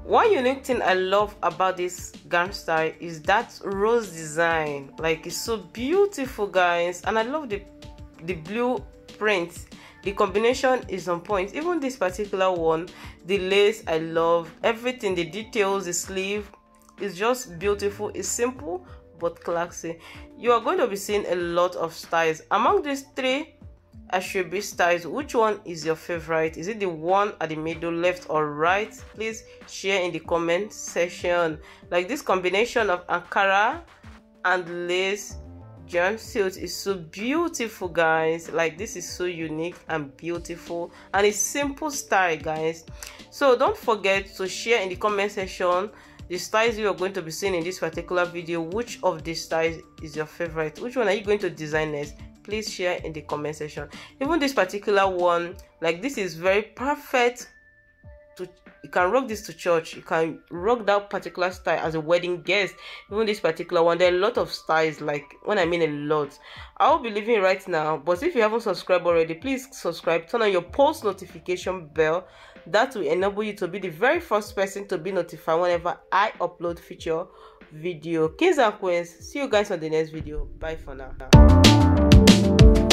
One unique thing I love about this gown style is that rose design. Like, it's so beautiful, guys, and I love the blue print. The combination is on point. Even this particular one, the lace, I love everything. The details, the sleeve is just beautiful. It's simple but classy. You are going to be seeing a lot of styles. Among these three Asoebi styles, which one is your favorite? Is it the one at the middle, left or right? Please share in the comment section. Like, this combination of Ankara and lace jumpsuit is so beautiful, guys. Like, this is so unique and beautiful, and it's simple style, guys. So don't forget to share in the comment section the styles you are going to be seeing in this particular video. Which of these styles is your favorite? Which one are you going to design next? Please share in the comment section. Even this particular one, like, this is very perfect to, you can rock this to church. You can rock that particular style as a wedding guest. Even this particular one, there are a lot of styles. Like, when I mean a lot, I will be leaving right now, but if you haven't subscribed already, please subscribe, turn on your post notification bell. That will enable you to be the very first person to be notified whenever I upload future video. Kings and queens, see you guys on the next video. Bye for now.